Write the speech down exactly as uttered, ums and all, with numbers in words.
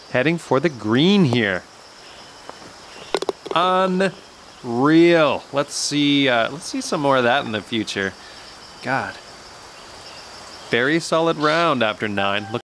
heading for the green here. Unreal. Let's see, uh, let's see some more of that in the future. God. Very solid round after nine. Look